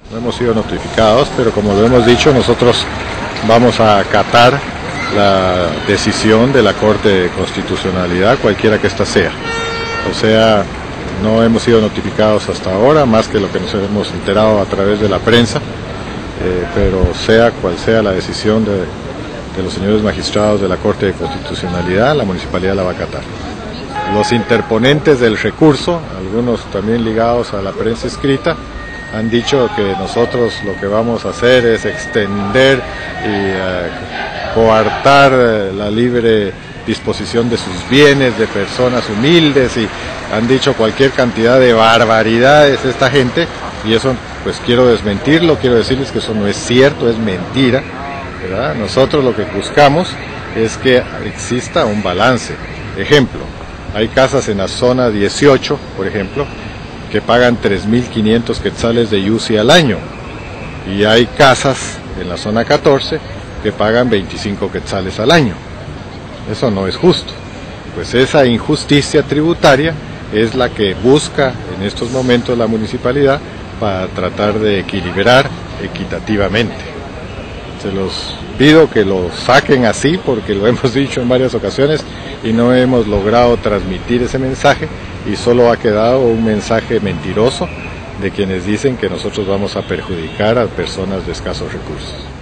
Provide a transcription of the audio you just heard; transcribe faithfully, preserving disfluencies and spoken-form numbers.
No hemos sido notificados, pero como lo hemos dicho, nosotros vamos a acatar la decisión de la Corte de Constitucionalidad, cualquiera que ésta sea. O sea, no hemos sido notificados hasta ahora, más que lo que nos hemos enterado a través de la prensa, eh, pero sea cual sea la decisión de, de los señores magistrados de la Corte de Constitucionalidad, la Municipalidad la va a acatar. Los interponentes del recurso, algunos también ligados a la prensa escrita, han dicho que nosotros lo que vamos a hacer es extender y eh, coartar eh, la libre disposición de sus bienes, de personas humildes, y han dicho cualquier cantidad de barbaridades esta gente, y eso pues quiero desmentirlo, quiero decirles que eso no es cierto, es mentira, ¿verdad? Nosotros lo que buscamos es que exista un balance. Ejemplo, hay casas en la zona dieciocho, por ejemplo, que pagan tres mil quinientos quetzales de IUCI al año, y hay casas en la zona catorce que pagan veinticinco quetzales al año. Eso no es justo. Pues esa injusticia tributaria es la que busca en estos momentos la municipalidad para tratar de equilibrar equitativamente. Se los pido que lo saquen así, porque lo hemos dicho en varias ocasiones y no hemos logrado transmitir ese mensaje, y solo ha quedado un mensaje mentiroso de quienes dicen que nosotros vamos a perjudicar a personas de escasos recursos.